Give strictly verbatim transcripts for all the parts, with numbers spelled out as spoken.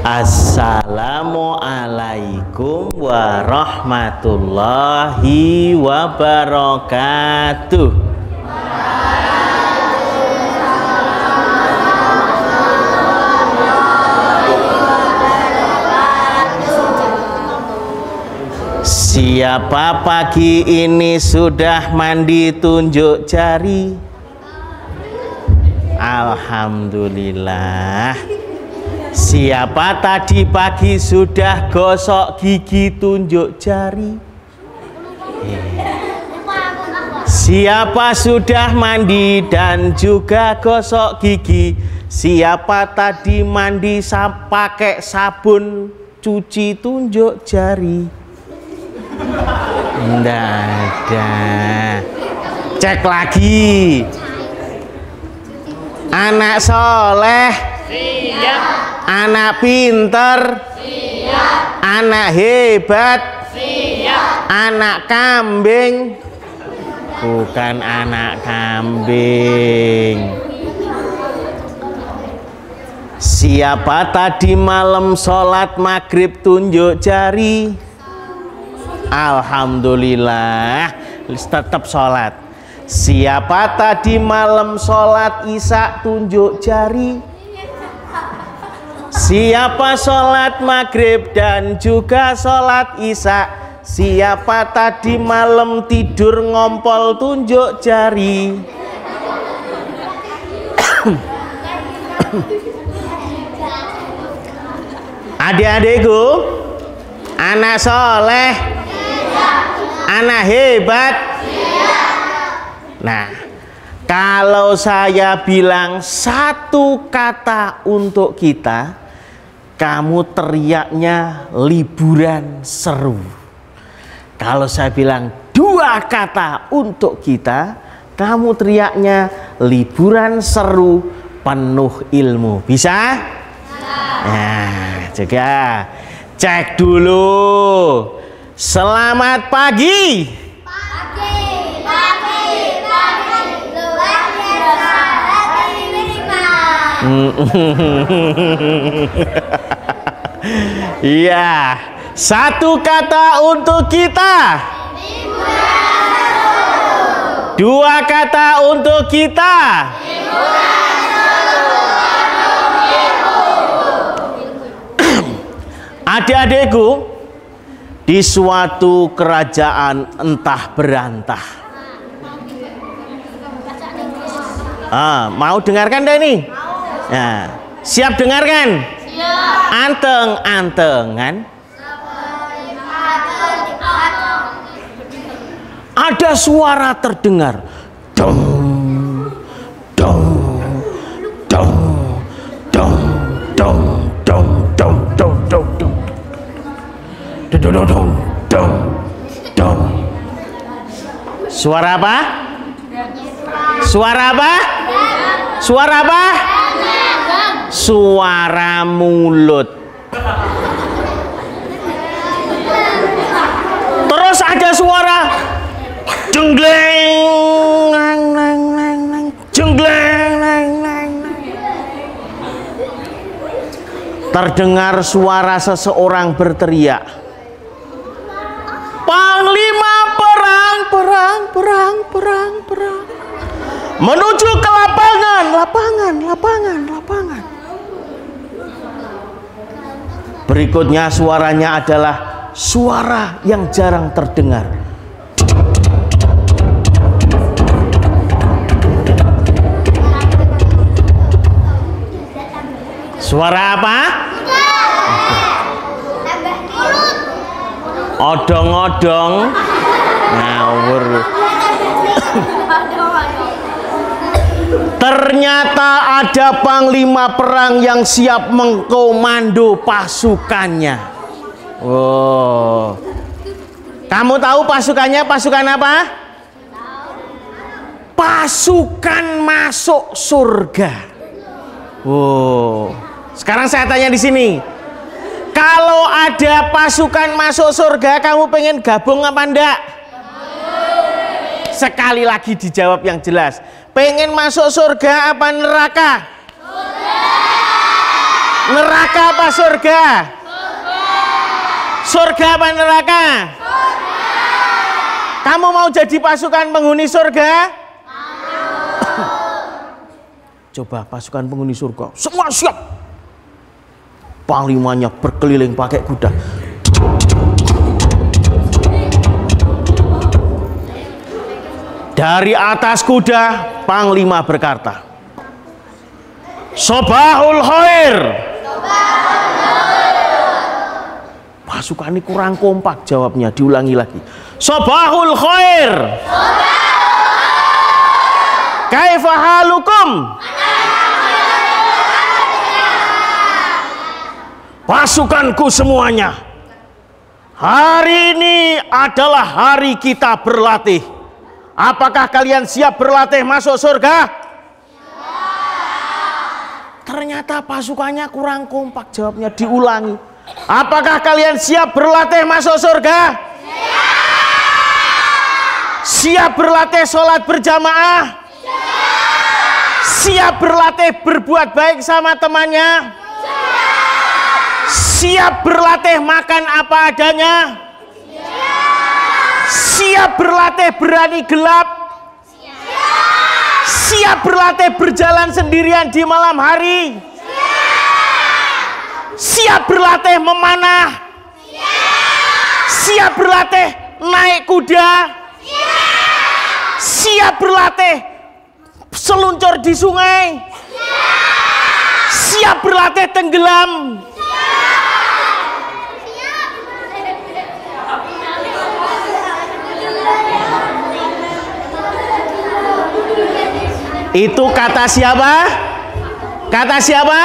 Assalamualaikum warahmatullahi wabarakatuh. Siapa pagi ini sudah mandi tunjuk jari? Alhamdulillah. Siapa tadi pagi sudah gosok gigi tunjuk jari? Siapa sudah mandi dan juga gosok gigi? Siapa tadi mandi pakai sabun cuci tunjuk jari? Nggak ada. Cek lagi. Anak soleh, siap. Anak pinter, siap. Anak hebat, siap. Anak kambing, bukan anak kambing. Siapa tadi malam sholat maghrib tunjuk jari? Alhamdulillah, tetap sholat. Siapa tadi malam sholat isya tunjuk jari? Siapa sholat maghrib dan juga sholat isya? Siapa tadi malam tidur ngompol tunjuk jari? Adik-adikku, anak soleh, anak hebat. Nah, kalau saya bilang satu kata untuk kita, kamu teriaknya liburan seru. Kalau saya bilang dua kata untuk kita, kamu teriaknya liburan seru penuh ilmu. Bisa? Nah, juga cek dulu. Selamat pagi. Pagi, pagi, pagi. Luar biasa hari lima. Iya, satu kata untuk kita. Dua kata untuk kita. Adik-adikku, di suatu kerajaan entah berantah. Ah, mau dengarkan deh nih? Nah, siap dengarkan? Siap. Anteng-antengan. Ada suara terdengar. Dong, dong, dong, dong, dong, dong, dong, dong, dong, dong. Dong, dong, dong, dong, dong. Suara apa? Suara apa? Suara apa? Suara mulut. Terus ada suara jenggleng, nang, nang, nang, nang, jenggleng, nang, nang, nang. Terdengar suara seseorang berteriak, Panglima perang, perang, perang, perang, perang. Menuju ke lapangan, lapangan, lapangan, lapangan. Berikutnya suaranya adalah suara yang jarang terdengar. Suara apa? Odong-odong ngawur. Ternyata ada panglima perang yang siap mengkomando pasukannya. Oh, kamu tahu pasukannya pasukan apa? Pasukan masuk surga. Oh, sekarang saya tanya di sini. Kalau ada pasukan masuk surga, kamu pengen gabung apa enggak? Sekali lagi dijawab yang jelas. Pengen masuk surga apa neraka? Surga. Neraka apa surga? Surga apa neraka? Kamu mau jadi pasukan penghuni surga? Coba pasukan penghuni surga, semua siap. Panglimanya berkeliling pakai kuda. Dari atas kuda, panglima berkata, Sobahul khair. Pasukan ini kurang kompak jawabnya, diulangi lagi. Sobahul khair. Kaifa halukum? Pasukanku semuanya, hari ini adalah hari kita berlatih. Apakah kalian siap berlatih masuk surga? Ternyata pasukannya kurang kompak jawabnya, diulangi. Apakah kalian siap berlatih masuk surga? Siap berlatih sholat berjamaah? Siap berlatih berbuat baik sama temannya? Siap berlatih makan apa adanya? Siap berlatih berani gelap? Siap berlatih berjalan sendirian di malam hari? Siap berlatih memanah? Siap berlatih naik kuda? Siap berlatih seluncur di sungai? Siap berlatih tenggelam? Itu kata siapa? Kata siapa?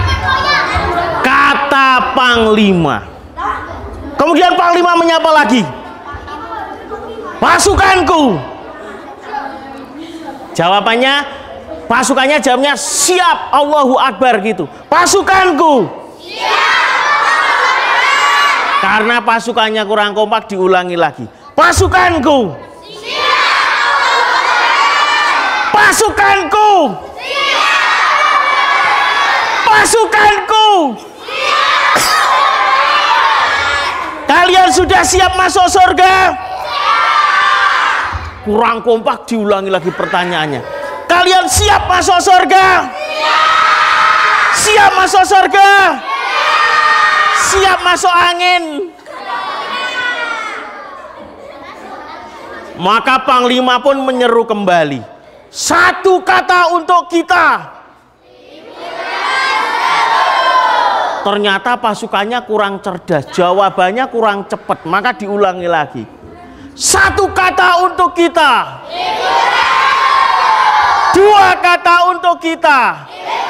Kata panglima. Kemudian panglima menyapa lagi, pasukanku. Jawabannya, pasukannya jawabnya siap, Allahu Akbar gitu. Pasukanku. Karena pasukannya kurang kompak, diulangi lagi. Pasukanku. Pasukanku. Pasukanku. Kalian sudah siap masuk surga? Kurang kompak, diulangi lagi pertanyaannya. Kalian siap masuk surga? Siap masuk surga? Siap masuk angin? Maka panglima pun menyeru kembali, satu kata untuk kita. Ternyata pasukannya kurang cerdas, jawabannya kurang cepat, maka diulangi lagi. Satu kata untuk kita. Dua kata untuk kita.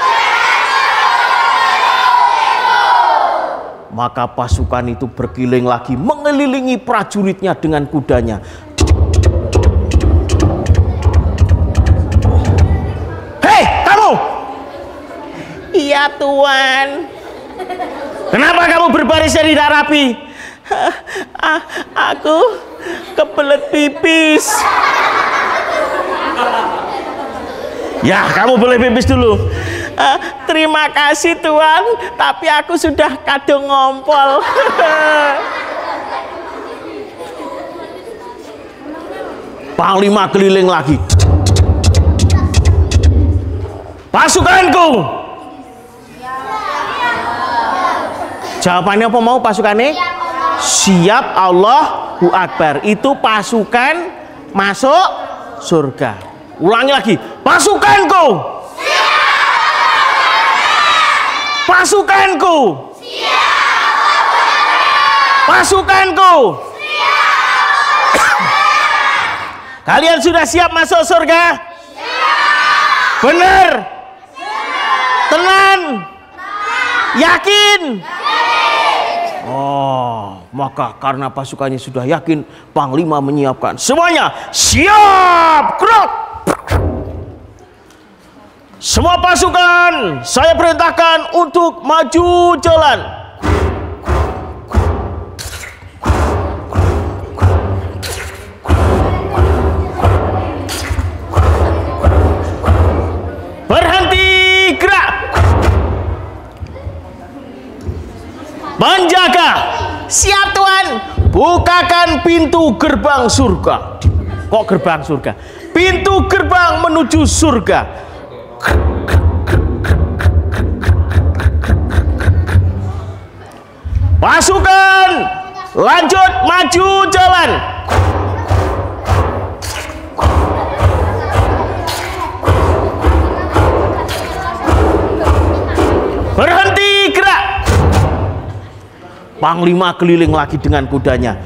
Maka pasukan itu berkeliling lagi, mengelilingi prajuritnya dengan kudanya. Hei, kamu! Iya, Tuan. Kenapa kamu berbaris tidak rapi? Ah, aku kebelet pipis. Ya, kamu boleh pipis dulu. Uh, terima kasih Tuan, tapi aku sudah kadung ngompol. Panglima keliling lagi. Pasukanku. Jawabannya apa mau pasukannya? Siap, Allahu Akbar. Itu pasukan masuk surga. Ulangi lagi. Pasukanku. Pasukanku. Pasukanku. Kalian sudah siap masuk surga? Benar? Tenan? Yakin? Oh, maka karena pasukannya sudah yakin, panglima menyiapkan semuanya. Siap, gerak! Semua pasukan, saya perintahkan untuk maju jalan. Berhenti, gerak! menjaga. Siap Tuhan. Bukakan pintu gerbang surga. Kok gerbang surga? Pintu gerbang menuju surga. Pasukan, lanjut maju jalan. Berhenti gerak. Panglima keliling lagi dengan kudanya.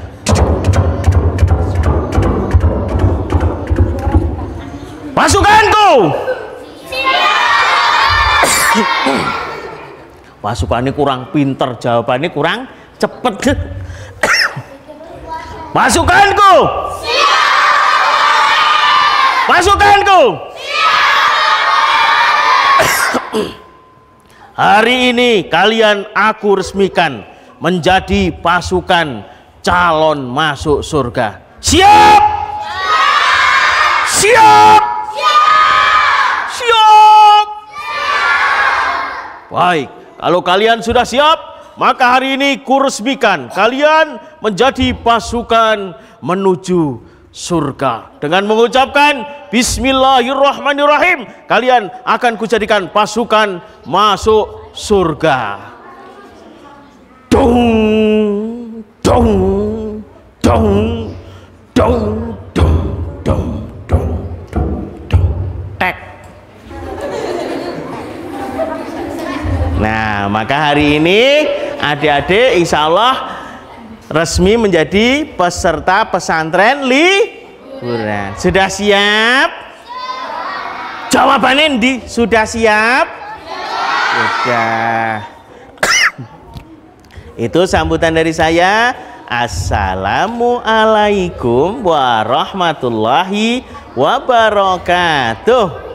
Pasukanku. Pasukannya kurang pinter, jawabannya kurang cepet. Pasukanku. Pasukanku. Hari ini kalian aku resmikan menjadi pasukan calon masuk surga. Siap? Siap? Siap? Baik, kalau kalian sudah siap, maka hari ini kuresmikan kalian menjadi pasukan menuju surga. Dengan mengucapkan Bismillahirrahmanirrahim, kalian akan kujadikan pasukan masuk surga. Dong, dong, dong, dong, dong, dong, dong, dong, tek. Nah, maka hari ini adik-adik insya Allah resmi menjadi peserta pesantren liburan. Sudah siap? Jawabannya di sudah siap? Sudah. Itu sambutan dari saya. Assalamualaikum warahmatullahi wabarakatuh.